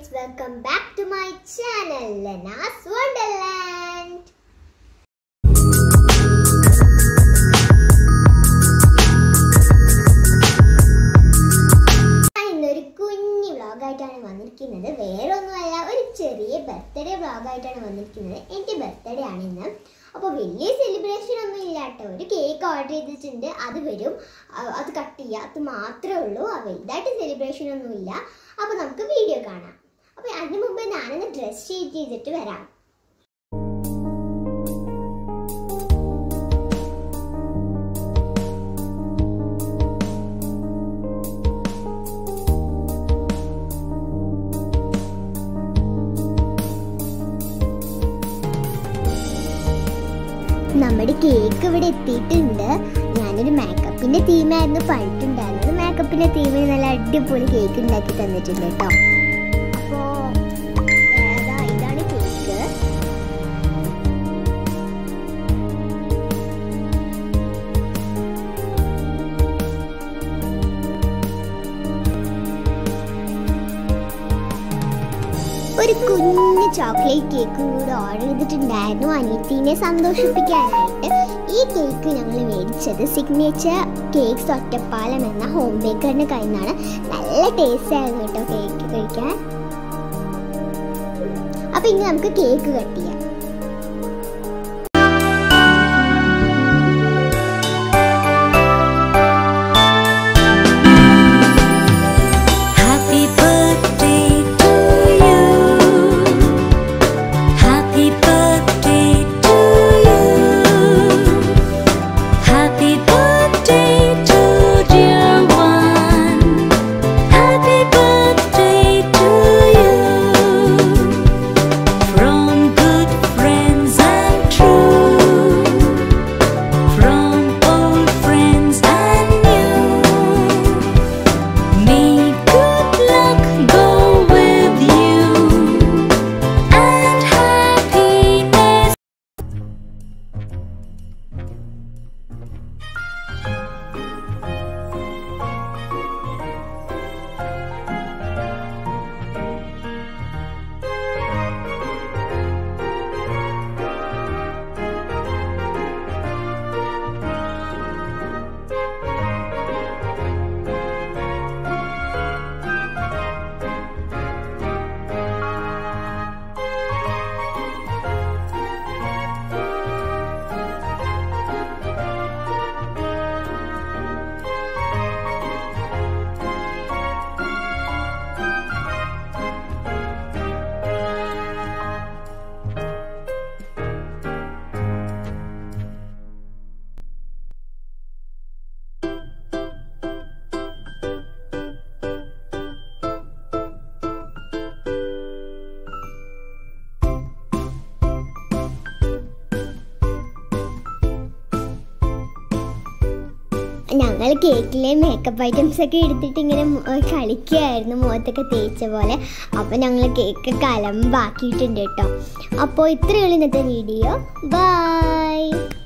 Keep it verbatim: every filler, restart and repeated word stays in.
friends, welcome back to my channel Lena's Wonderland. ഇന്നൊരു കുഞ്ഞു വ്ളോഗായിട്ടാണ് വന്നിരിക്കുന്നത്. വേറെ ഒന്നുമല്ല, ഒരു ചെറിയ ബർത്ത്ഡേ വ്ളോഗായിട്ടാണ് വന്നിരിക്കുന്നത്. എൻ്റെ ബർത്ത്ഡേ ആണ് ഇന്ന്. അപ്പോൾ വലിയ സെലിബ്രേഷൻ ഒന്നും ഇല്ല കേട്ടോ. ഒരു കേക്ക് ഓർഡർ ചെയ്തിട്ടുണ്ട്, അത് വരും, അത് കട്ട് ചെയ്യുക, അത് മാത്രമേ ഉള്ളൂ. വലുതായിട്ട് സെലിബ്രേഷൻ ഒന്നുമില്ല. അപ്പോൾ നമുക്ക് വീഡിയോ കാണാം. അപ്പോൾ അതിന് മുമ്പ് ഞാനൊന്ന് ഡ്രസ് ചേഞ്ച് ചെയ്തിട്ട് വരാം. നമ്മുടെ കേക്ക് ഇവിടെ എത്തിയിട്ടുണ്ട്. ഞാനൊരു മേക്കപ്പിൻ്റെ തീമായിരുന്നു പറഞ്ഞിട്ടുണ്ടായിരുന്നത്. മേക്കപ്പിൻ്റെ തീമിൽ നല്ല അടിപൊളി കേക്ക് ഉണ്ടാക്കി തന്നിട്ടുണ്ട് കേട്ടോ. അപ്പോൾ ഇതാണ് കേക്ക്. ഒരു കുഞ്ഞു ചോക്ലേറ്റ് കേക്ക് കൂടെ ഓർഡർ ചെയ്തിട്ടുണ്ടായിരുന്നു അനിയത്തിനെ സന്തോഷിപ്പിക്കാനായിട്ട്. ഈ കേക്ക് ഞങ്ങൾ മേടിച്ചത് സിഗ്നേച്ചർ കേക്ക്സ് ഒറ്റപ്പാലം എന്ന ഹോം ബേക്കറിൻ്റെ കയ്യിൽ നിന്നാണ്. നല്ല ടേസ്റ്റ് ആയിരുന്നു കേട്ടോ കേക്ക് കഴിക്കാൻ. അപ്പം ഇനി നമുക്ക് കേക്ക് കട്ട് ചെയ്യാം. ഞങ്ങൾ കേക്കിലെ മേക്കപ്പ് ഐറ്റംസ് ഒക്കെ എടുത്തിട്ട് ഇങ്ങനെ കളിക്കുകയായിരുന്നു, മുഖത്തൊക്കെ തേച്ച പോലെ. അപ്പോൾ ഞങ്ങൾ കേക്ക് കലമ്പാക്കിയിട്ടുണ്ട് കേട്ടോ. അപ്പോൾ ഇത്രയുള്ള ഇന്നത്തെ വീഡിയോ. ബൈ.